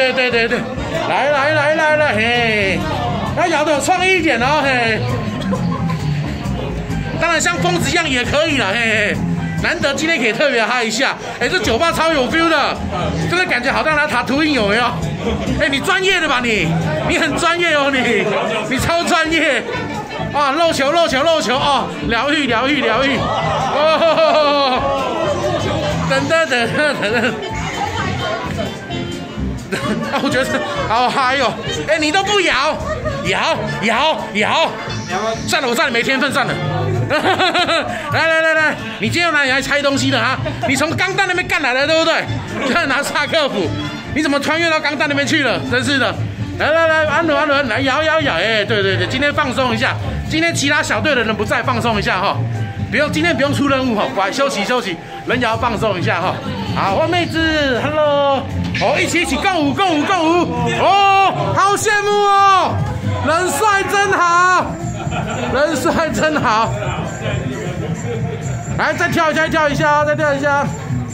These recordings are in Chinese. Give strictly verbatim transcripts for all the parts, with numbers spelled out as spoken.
对对对对，来来来来来，嘿，要摇的有创意一点哦，嘿。当然像疯子一样也可以了，嘿嘿。难得今天可以特别嗨一下，哎，这酒吧超有 feel 的，真的感觉好像来塔图印有没有？哎，你专业的吧你？你很专业哦你，你超专业。啊，漏球漏球漏球哦，疗愈疗愈疗愈。哦，等等等等等等。啊，我觉得好嗨哦！哎，你都不摇，摇摇摇。算了，我知道你没天分，算了。来来来来，你今天哪里来拆东西的啊？你从钢弹那边干来的，对不对？看拿萨克斧，你怎么穿越到钢弹那边去了？真是的！来来来，安伦安伦，来摇摇摇！哎，对对对，今天放松一下。今天其他小队的人不在，放松一下哈。不用，今天不用出任务哈，乖，休息休息，人也要放松一下哈。好，换妹子 ，Hello， 哦，一起一起共舞共舞共舞，哦，好羡慕哦，人帅真好。人帅真好，来再跳一下，跳一下，再跳一下。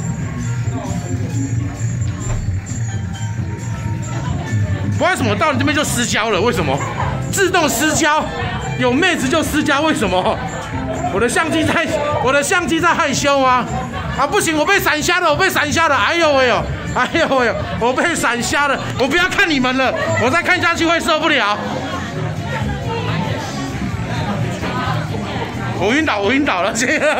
不知道为什么到你这边就失焦了？为什么？自动失焦，有妹子就失焦，为什么？我的相机在，我的相机在害羞吗？啊，不行，我被闪瞎了，我被闪瞎了！哎呦喂呦，哎呦喂呦，我被闪瞎了！我不要看你们了，我再看下去会受不了。我晕倒，我晕倒了！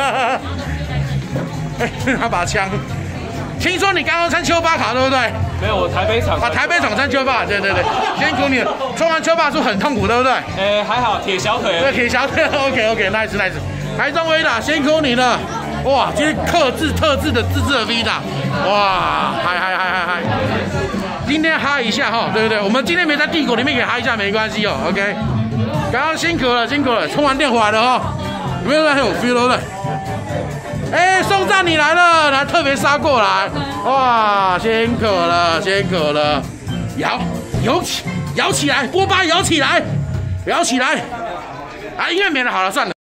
哎，那把枪。听说你刚刚穿秋巴卡，对不对？ 没有，我台北场。 啊，台北场穿秋巴，对对对，辛苦你了。穿完秋巴是很痛苦，对不对？ 哎，还好，铁小腿。 对，铁小腿 ，OK OK，nice nice。台中威达，辛苦你了。哇，今天特制特制的自制的 V 达，哇，嗨嗨嗨嗨嗨！今天嗨一下哈，对不对？我们今天没在帝国里面给嗨一下没关系哦 ，OK。刚刚辛苦了，辛苦了，充完电回来了哈。有没有很有 feel 的？哎，宋战你来了，来特别杀过来，哇，辛苦了，辛苦了，摇摇起，摇起来，波巴摇起来，摇起来，啊，音乐没了，好了，算了。